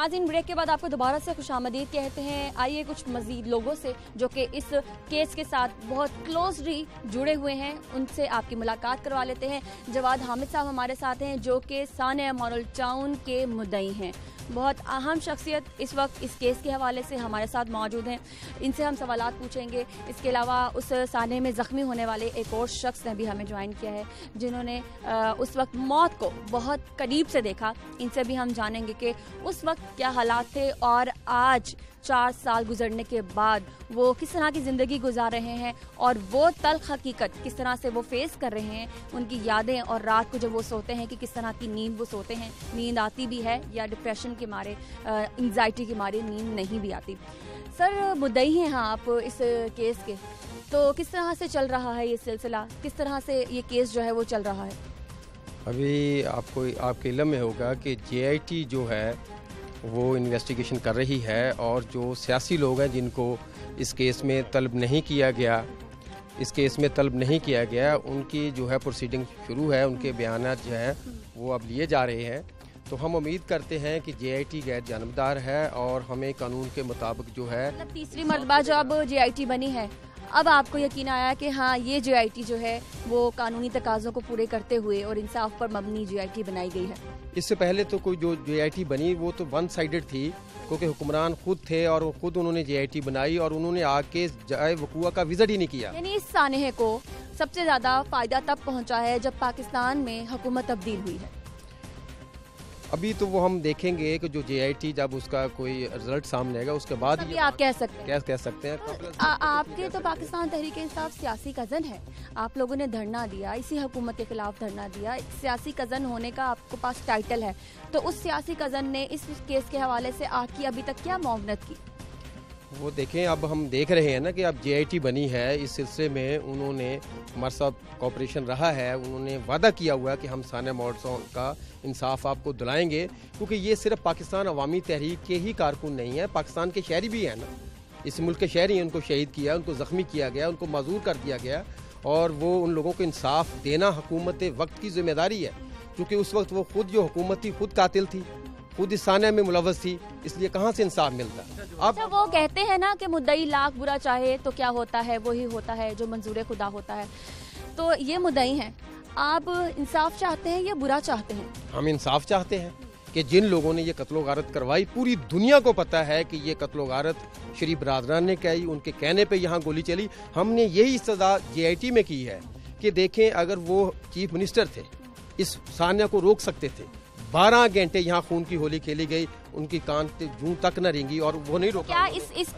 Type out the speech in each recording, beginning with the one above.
नाज़रीन, ब्रेक के बाद आपको दोबारा से खुशामदीद कहते हैं। आइए कुछ मजीद लोगों से जो कि इस केस के साथ बहुत क्लोजली जुड़े हुए हैं उनसे आपकी मुलाकात करवा लेते हैं। जवाद हामिद साहब हमारे साथ हैं जो कि सानिया मॉडल टाउन के मुद्दई हैं। बहुत अहम शख्सियत इस वक्त इस केस के हवाले से हमारे साथ मौजूद हैं। इनसे हम सवालात पूछेंगे। इसके अलावा उस साने में ज़ख्मी होने वाले एक और शख्स ने भी हमें ज्वाइन किया है जिन्होंने उस वक्त मौत को बहुत करीब से देखा। इनसे भी हम जानेंगे कि उस वक्त क्या हालात थे और आज 4 साल गुजरने के बाद वो किस तरह की ज़िंदगी गुजार रहे हैं और वो तल्ख हकीकत किस तरह से वो फेस कर रहे हैं, उनकी यादें, और रात को जब वो सोते हैं कि किस तरह की नींद वो सोते हैं, नींद आती भी है या डिप्रेशन के मारे, एंग्जाइटी के मारे नींद नहीं भी आती। सर, मुद्दई हैं आप इस केस के, तो किस तरह से चल रहा है ये सिलसिला, किस तरह से ये केस जो है वो चल रहा है? अभी आपके इल्म में होगा कि JIT जो है वो इन्वेस्टिगेशन कर रही है और जो सियासी लोग हैं जिनको इस केस में तलब नहीं किया गया, उनकी जो है प्रोसीडिंग शुरू है, उनके बयानात जो है वो अब लिए जा रहे हैं। तो हम उम्मीद करते हैं कि JIT गैर जानबदार है और हमें कानून के मुताबिक जो है, मतलब तीसरी मरतबा जो अब JIT बनी है, अब आपको यकीन आया कि हाँ ये JIT जो है वो कानूनी तकाज़ों को पूरे करते हुए और इंसाफ पर मबनी JIT बनाई गई है। इससे पहले तो कोई जो JIT बनी वो तो वन साइडेड थी, क्योंकि हुक्मरान खुद थे और खुद उन्होंने JIT बनाई और उन्होंने आके जाए वक़ूआ का विज़िट ही नहीं किया। यानी इस सानहे को सबसे ज़्यादा फ़ायदा तब पहुँचा है जब पाकिस्तान में हुकूमत तब्दील हुई है। अभी तो वो हम देखेंगे कि जो JIT जब उसका कोई रिजल्ट सामने आएगा उसके बाद ही आप कह सकते हैं। आपके तो पाकिस्तान तहरीक इंसाफ सियासी कज़न है, आप लोगों ने धरना दिया, इसी हुकूमत के खिलाफ धरना दिया, एक सियासी कज़न होने का आपके पास टाइटल है, तो उस सियासी कज़न ने इस केस के हवाले से आपकी अभी तक क्या मुआवनत की? वो देखें, अब हम देख रहे हैं ना कि अब JIT बनी है, इस सिलसिले में उन्होंने हमारे साथ कॉपरेशन रहा है, उन्होंने वादा किया हुआ है कि हम सानिया मॉडल का इंसाफ आपको दिलाएंगे, क्योंकि ये सिर्फ पाकिस्तान अवामी तहरीक के ही कारकुन नहीं है, पाकिस्तान के शहरी भी हैं ना, इस मुल्क के शहरी हैं, उनको शहीद किया, उनको ज़ख्मी किया गया, उनको माजूर कर दिया गया और वो उन लोगों को इंसाफ देना हुकूमत वक्त की जिम्मेदारी है, क्योंकि उस वक्त वो खुद जो हुकूमत थी खुद कातिल थी, खुद इस सानिया में मुलव्वस थी, इसलिए कहाँ से इंसाफ मिलता? अब वो कहते हैं ना कि मुद्दई लाख बुरा चाहे तो क्या होता है, वही होता है जो मंजूर खुदा होता है। तो ये मुद्दई हैं, आप इंसाफ चाहते हैं या बुरा चाहते हैं? हम इंसाफ चाहते हैं कि जिन लोगों ने ये कत्लो गारत करवाई, पूरी दुनिया को पता है कि ये कत्लो गारत शरीफ बरादरान ने की, उनके कहने पे यहाँ गोली चली। हमने यही सजा JIT में की है कि देखें, अगर वो चीफ मिनिस्टर थे इस सानिया को रोक सकते थे। 12 घंटे यहाँ खून की होली खेली गई, उनकी कान जूं तक न रेंगी और वो नहीं रोका। क्या इस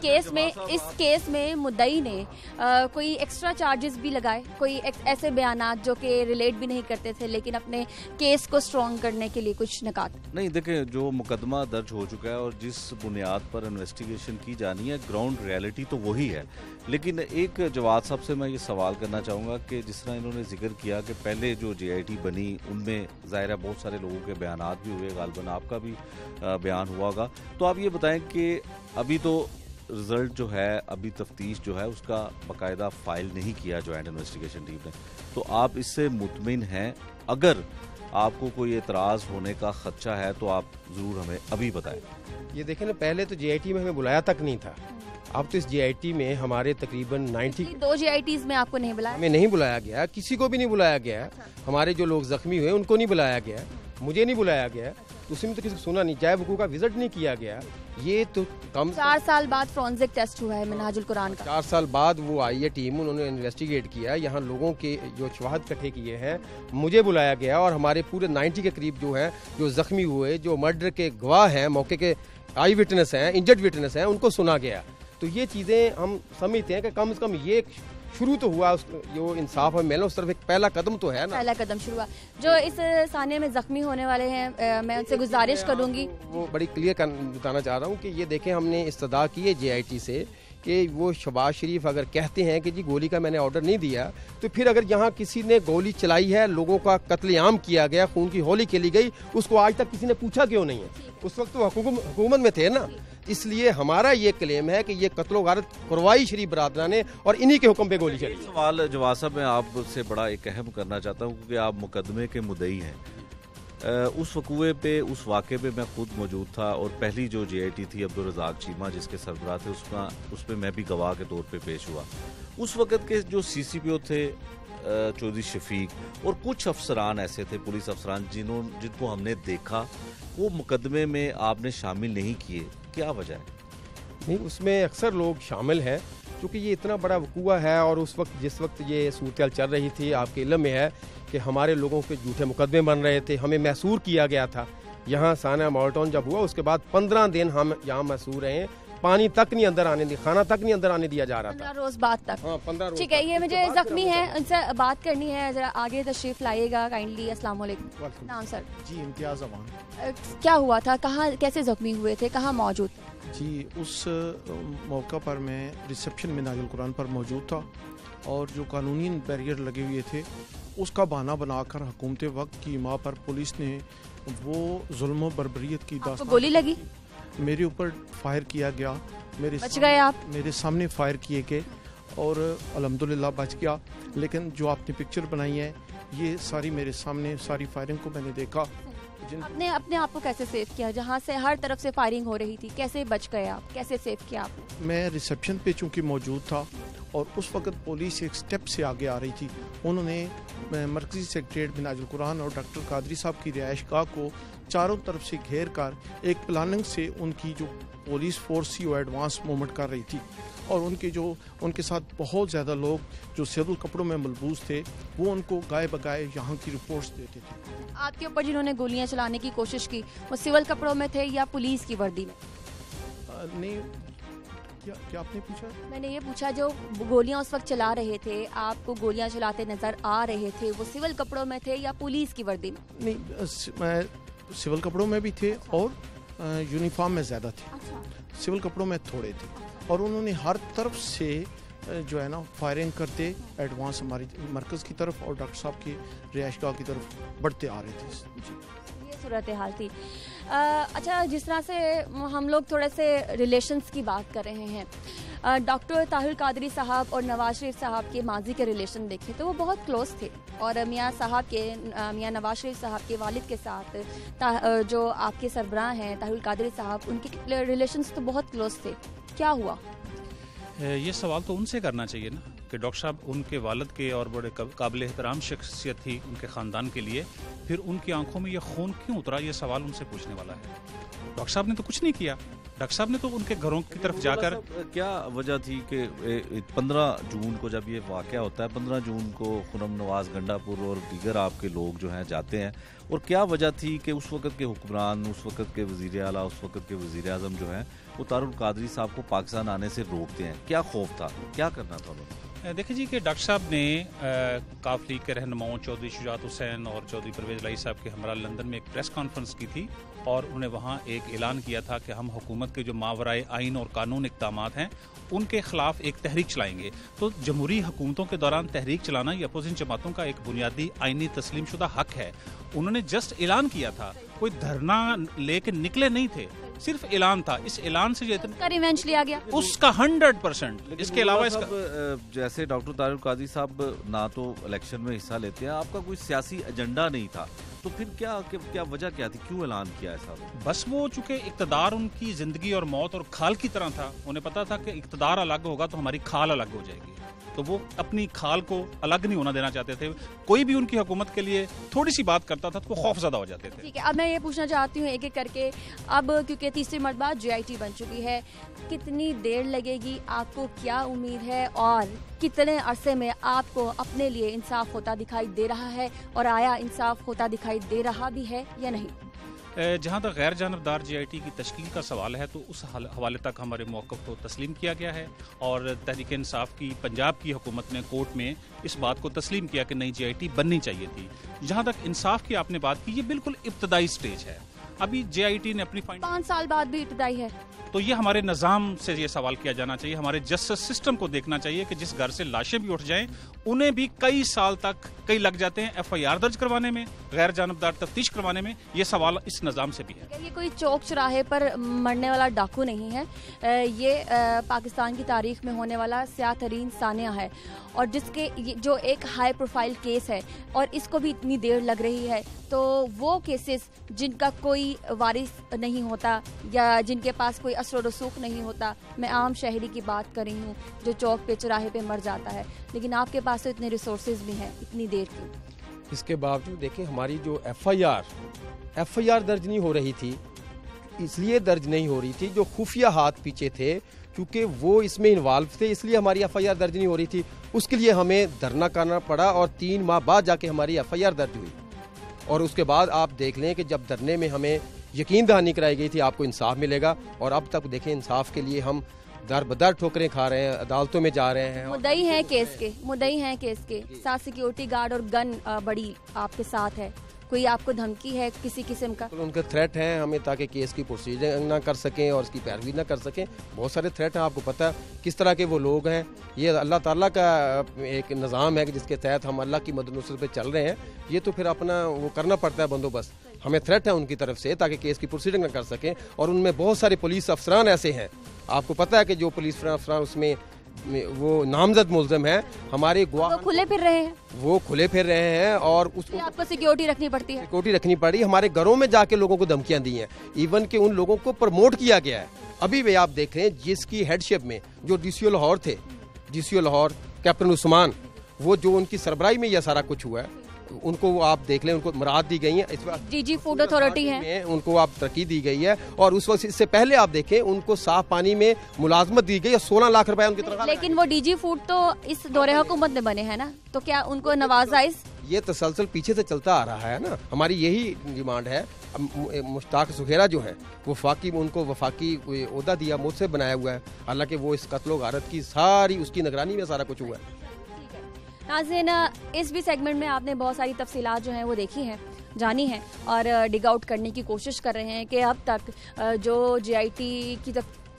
केस में मुद्दई ने कोई एक्स्ट्रा चार्जेस भी लगाए, कोई ऐसे बयानात जो कि रिलेट भी नहीं करते थे लेकिन अपने केस को स्ट्रॉन्ग करने के लिए कुछ नकात? नहीं, देखें, जो मुकदमा दर्ज हो चुका है और जिस बुनियाद पर इन्वेस्टिगेशन की जानी है, ग्राउंड रियलिटी तो वही है। लेकिन एक जवाद साहब से मैं ये सवाल करना चाहूँगा कि जिस तरह इन्होंने जिक्र किया कि पहले जो JIT बनी उनमें ज़ाहिर है बहुत सारे लोगों के बयानात भी हुए, गालबन आपका भी बयान हुआ होगा, तो आप ये बताएं कि अभी तो रिजल्ट जो है, अभी तफ्तीश जो है उसका बाकायदा फाइल नहीं किया जॉइंट इन्वेस्टिगेशन टीम ने, तो आप इससे मुतमिन हैं? अगर आपको कोई एतराज़ होने का खदशा है तो आप ज़रूर हमें अभी बताएं। ये देखें ना, पहले तो JIT में हमें बुलाया तक नहीं था, अब तो इस JIT में हमारे तकरीबन 2 JITs में आपको नहीं बुलाया? हमें नहीं बुलाया गया, किसी को भी नहीं बुलाया गया। हमारे जो लोग जख्मी हुए उनको नहीं बुलाया गया, मुझे नहीं बुलाया गया, उसमें तो किसी को सुना नहीं, जाए वकूआ का विजिट नहीं किया गया। ये तो कम 4 साल बाद फोरेंसिक टेस्ट हुआ है मिनहाजुल कुरान का, 4 साल बाद वो आई है टीम, उन्होंने इन्वेस्टिगेट किया, यहाँ लोगों के जो शवाहद इकट्ठे किए हैं, मुझे बुलाया गया और हमारे पूरे 90 के करीब जो हैं, जो जख्मी हुए, जो मर्डर के गवाह हैं, मौके के आई विटनेस हैं, इंजर्ड विटनेस हैं, उनको सुना गया। तो ये चीज़ें हम समझते हैं कि कम से कम ये शुरू तो हुआ, जो इंसाफ है मिला, उस तरफ एक पहला कदम तो है ना, पहला कदम शुरू हुआ। जो इस सानिया में जख्मी होने वाले हैं, मैं उनसे गुजारिश करूंगी, वो बड़ी क्लियर बताना चाह रहा हूँ कि ये देखें, हमने इस्तदा की है JIT से कि वो शहबाज शरीफ अगर कहते हैं कि जी गोली का मैंने ऑर्डर नहीं दिया, तो फिर अगर यहाँ किसी ने गोली चलाई है, लोगों का कत्लेआम किया गया, खून की होली खेली गई, उसको आज तक किसी ने पूछा क्यों नहीं है? उस वक्त तो हुकूमत में थे ना। इसलिए हमारा ये क्लेम है कि ये कत्लो गारत करवाई शरीफ बरादरान ने और इन्हीं के हुक्म पे गोली चली। सवाल जवाब साहब मैं आपसे बड़ा एक अहम करना चाहता हूँ, क्योंकि आप मुकदमे के मुद्दई हैं, اس وقوعے پہ، اس واقعے پہ میں خود موجود تھا، اور پہلی جو JIT تھی عبدالرزاق چیمہ جس کے سربراہ تھے، اس پہ میں بھی گواہ کے طور پہ پیش ہوا. اس وقت کے جو CCPO تھے چودھری شفیق اور کچھ افسران ایسے تھے، پولیس افسران، جن کو ہم نے دیکھا وہ مقدمے میں آپ نے شامل نہیں کیے. کیا وجہ ہے؟ نہیں، اس میں اکثر لوگ شامل ہیں کیونکہ یہ اتنا بڑا وقوع ہے، اور اس وقت جس وقت یہ صورتحال چل رہی تھی آپ کے علم میں ہے کہ ہمارے لوگوں کے جھوٹے مقدمے بن رہے تھے. ہمیں محصور کیا گیا تھا. یہاں سانحہ ماڈل ٹاؤن جب ہوا اس کے بعد 15 دن ہم یہاں محصور رہے ہیں. پانی تک نہیں اندر آنے دیا، کھانا تک نہیں اندر آنے دیا جا رہا تھا. 15 روز بعد تک. ہاں 15 روز. ٹھیک ہے، یہ مجھے زخمی ہے، ان سے بات کرنی ہے، ذرا آگے تشریف لائیے گا کائنڈلی. السلام علیکم. نام سر؟ جی امتیاز امان. کیا ہوا تھا، کہاں کیسے زخمی ہوئے تھے، کہاں موجود تھے؟ جی اس موقع پر میں ریسیپشن میں ناج القرآن پر موجود تھا، اور جو قانونی بیریئر لگے ہوئے تھے اس کا بہانہ بنا کر حکومت وقت کی ماں پر پولیس نے وہ ظلم و بربریت کی آپ کو گولی لگی؟ میرے اوپر فائر کیا گیا. بچ گئے آپ؟ میرے سامنے فائر کیے گئے اور الحمدللہ بچ گیا. لیکن جو آپ نے پکچر بنائی ہے یہ ساری میرے سامنے، ساری فائرنگ کو میں نے دیکھا. آپ نے اپنے آپ کو کیسے سیو کیا جہاں سے ہر طرف سے فائرنگ ہو رہی تھی؟ کیسے بچ گئے آپ، کیسے سیو کیا آپ؟ میں ریسیپشن پہ چونکہ موجود تھا، اور اس وقت پولیس ایک سٹیپ سے آگے آ رہی تھی. انہوں نے مرکزی سیکریٹریٹ بناج القرآن اور ڈاکٹر قادری صاحب کی رہائش گاہ کو چاروں طرف سے گھیر کر ایک پلاننگ سے ان کی جو پولیس فورس تھی وہ ایڈوانس موومنٹ کر رہی تھی، اور ان کے ساتھ بہت زیادہ لوگ جو سیول کپڑوں میں ملبوس تھے وہ ان کو گائے بگائے یہاں کی رپورٹس دیتے تھے. آپ کے اوپر جنہوں نے گولیاں چلانے کی کوشش کی وہ سول کپڑوں میں تھے یا پولیس کی وردی میں؟ نہیں، کیا آپ نے پوچھا؟ میں نے یہ پوچھا جو گولیاں اس وقت چلا رہے تھے، آپ کو گولیاں چلاتے نظر آ رہے تھے، وہ سول کپڑوں میں تھے یا پولیس کی وردی میں؟ نہیں، میں سول کپڑوں میں بھی تھے اور یونیفارم میں زیادہ تھے. سول کپڑوں میں تھوڑے تھے، اور انہوں نے ہر طرف سے جو ہے نا فائرنگ کرتے ایڈوانس ہماری مرکز کی طرف اور ڈاکٹر صاحب کی رہائش گاہ کی طرف بڑھتے آ رہے تھے. جی یہ صورتحال تھی. اچھا، جس طرح سے ہم لوگ تھوڑے سے ریلیشنز کی بات کر رہے ہیں، ڈاکٹر طاہر قادری صاحب اور نواز شریف صاحب کے ماضی کے ریلیشن دیکھیں تو وہ بہت کلوز تھے، اور میاں نواز شریف صاحب کے والد کے ساتھ جو آپ کے سربراہ ہیں طاہر قادری صاحب، ان کے ریلیشنز تو بہت کلوز تھے. کیا ہوا؟ یہ سوال تو ان سے کرنا چاہیے نا کہ ڈاکٹر صاحب ان کے والد کے اور بڑے قابل احترام شخصیت تھی ان کے خاندان کے لیے، پھر ان کی آنکھوں میں یہ خون کیوں اترا، یہ سوال ان سے پوچھنے والا ہے. ڈاکٹر صاحب نے تو کچھ نہیں کیا. ڈاکٹر صاحب نے تو ان کے گھروں کی طرف جا کر کیا وجہ تھی کہ 15 جون کو جب یہ واقعہ ہوتا ہے، 15 جون کو خرم نواز، گنڈا پور اور دیگر آپ کے لوگ جو ہیں جاتے ہیں، اور کیا وجہ تھی کہ اس وقت کے حکمران، اس وقت کے وزیر اعلیٰ، اس وقت کے وزیر اعظم جو ہیں وہ طاہر القادری صاحب کو پاکستان آنے سے روکتے ہیں؟ کیا خوف تھا، کیا کرنا تھا انہوں نے؟ دیکھیں جی کہ ڈاکٹر صاحب نے کاف لیگ کے رہنماؤں چودھری شجاعت حسین اور چودھری پرویز الہی صاحب کے ہمراہ لندن میں ایک پریس کانفرنس کی تھی، اور انہوں نے وہاں ایک اعلان کیا تھا کہ ہم حکومت کے جو ماورائے آئین اور قانون اقدامات ہیں ان کے خلاف ایک تحریک چلائیں گے. تو جمہوری حکومتوں کے دوران تحریک چلانا یہ اپوزیشن جماعتوں کا ایک بنیادی آئینی تسلیم شدہ حق ہے. انہوں نے جسٹ اعلان کیا تھا، کوئی دھرنا لے کے نکلے نہیں تھے، صرف اعلان تھا. اس اعلان سے جو ریونج لیا گیا اس کا 100%. اس کے علاوہ جیسے ڈاکٹر طاہر القادری صاحب نہ تو الیکشن میں حصہ لیتے ہیں، آپ کا کوئی سیاسی ایجنڈا نہیں تھا، تو پھر کیا وجہ کیا تھی، کیوں اعلان کیا ایسا؟ بس وہ چونکہ اقتدار ان کی زندگی اور موت اور کھال کی طرح تھا، انہیں پتا تھا کہ اقتدار الگ ہوگا تو ہماری کھال الگ ہو جائے گی، تو وہ اپنی کھال کو الگ نہیں ہونا دینا چاہتے تھے. کوئی بھی ان کی حکومت کے لیے تھوڑی سی بات کرتا تھا تو وہ خوف زدہ ہو جاتے تھے. ٹھیک ہے، اب میں یہ پوچھنا چاہتی ہوں ایک ایک کر کے، اب کیونکہ تیسری مرتبہ JIT بن چکی ہے، کتنی دیر لگے گی، آپ کو کیا امید ہے، اور کتنے عرصے میں آپ کو اپنے لیے انصاف ہوتا دکھائی دے رہا ہے، اور آیا انصاف ہوتا دکھائی دے رہا بھی ہے یا نہیں؟ جہاں تک غیر جانبدار JIT کی تشکیل کا سوال ہے تو اس حوالے تک ہمارے موقف کو تسلیم کیا گیا ہے، اور تحریک انصاف کی پنجاب کی حکومت نے کورٹ میں اس بات کو تسلیم کیا کہ نئی JIT بننی چاہیے تھی. جہاں تک انصاف کی آپ نے بات کی، یہ بالکل ابتدائی سٹیج ہے. अभी JIT ने अपनी फाइंडिंग 5 साल बाद भी इब्तदाई है। तो ये हमारे निज़ाम से ये सवाल किया जाना चाहिए, हमारे जस्टिस सिस्टम को देखना चाहिए कि जिस घर से लाशें भी उठ जाएं उन्हें भी कई साल तक कई लग जाते हैं FIR दर्ज करवाने में, गैर जानबदार तफ्तीश करवाने में। ये सवाल इस निज़ाम से भी है। ये कोई चौक चौराहे पर मरने वाला डाकू नहीं है, ये पाकिस्तान की तारीख में होने वाला स्याह तरीन सानिया है, और जिसके जो एक हाई प्रोफाइल केस है और इसको भी इतनी देर लग रही है। तो वो केसेस जिनका कोई वारिस नहीं होता या जिनके पास कोई असर रसूख नहीं होता, मैं आम शहरी की बात कर रही हूँ जो चौक पे चौराहे पे मर जाता है, लेकिन आपके पास तो इतने रिसोर्सेज भी हैं इतनी देर की। इसके बावजूद देखें हमारी जो FIR दर्ज नहीं हो रही थी, इसलिए दर्ज नहीं हो रही थी जो खुफिया हाथ पीछे थे, क्योंकि वो इसमें इन्वॉल्व थे, इसलिए हमारी FIR दर्ज नहीं हो रही थी। उसके लिए हमें धरना करना पड़ा और 3 माह बाद जाके हमारी FIR दर्ज हुई। और उसके बाद आप देख लें कि जब धरने में हमें यकीन दहानी कराई गई थी आपको इंसाफ मिलेगा, और अब तक देखें इंसाफ के लिए हम दर बदर ठोकरें खा रहे हैं, अदालतों में जा रहे हैं। मुद्दई हैं केस के साथ सिक्योरिटी गार्ड और गन बड़ी आपके साथ है, कोई आपको धमकी है किसी किस्म का? तो उनके थ्रेट हैं हमें ताकि केस की प्रोसीजर ना कर सकें और उसकी पैरवी ना कर सकें। बहुत सारे थ्रेट हैं, आपको पता है किस तरह के वो लोग हैं। ये अल्लाह ताला का एक निज़ाम है कि जिसके तहत हम अल्लाह की मदद नुसरत पे चल रहे हैं। ये तो फिर अपना वो करना पड़ता है बंदोबस्त। हमें थ्रेट है उनकी तरफ से ताकि केस की प्रोसीजर ना कर सकें। और उनमें बहुत सारे पुलिस अफसरान ऐसे हैं, आपको पता है कि जो पुलिस अफसरान उसमें वो नामजद मुल्ज़िम है, हमारे वो खुले फिर रहे हैं और उसको आपको सिक्योरिटी रखनी पड़ती है। सिक्योरिटी रखनी पड़ी। हमारे घरों में जाके लोगों को धमकियां दी हैं, इवन कि उन लोगों को प्रमोट किया गया है। अभी भी आप देख रहे हैं जिसकी हेडशिप में जो DCO लाहौर थे, DCO लाहौर कैप्टन उस्मान, वो जो उनकी सरबराही में यह सारा कुछ हुआ है, उनको आप देख लें, उनको मराद दी गई है। इस वक्त DG फूड अथॉरिटी है, उनको आप तरक्की दी गई है। और उस वक्त इससे पहले आप देखें उनको साफ पानी में मुलाजमत दी गई है, 16 लाख रुपए उनकी तनख्वाह। लेकिन वो DG फूड तो इस दौरे हुकूमत में बने हैं ना, तो क्या उनको नवाजा? इस ये तसलसल पीछे से चलता आ रहा है ना। हमारी यही डिमांड है। मुश्ताक सुखेरा जो है वो उनको वफाकी ओहदा दिया, मुझसे बनाया हुआ है, हालांकि वो इस कत्लो गारत की सारी उसकी निगरानी में सारा कुछ हुआ है। नाज़रीन, इस भी सेगमेंट में आपने बहुत सारी तफसीलात जो हैं वो देखी हैं, जानी हैं और डिग आउट करने की कोशिश कर रहे हैं कि अब तक जो JIT की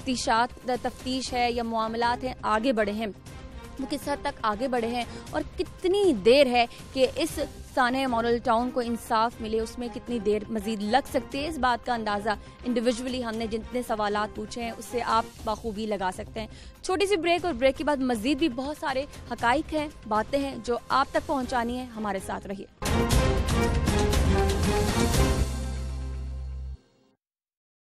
तफ्तीश है या मामलात हैं आगे बढ़े हैं, वो किस हद तक आगे बढ़े हैं और कितनी देर है कि इस सानिया मॉडल टाउन को इंसाफ मिले, उसमें कितनी देर मजीद लग सकती है। इस बात का अंदाज़ा इंडिविजुअली हमने जितने सवालात पूछे हैं उससे आप बखूबी लगा सकते हैं। छोटी सी ब्रेक, और ब्रेक के बाद मजीद भी बहुत सारे हकाइक हैं, बातें हैं जो आप तक पहुंचानी है। हमारे साथ रहिए।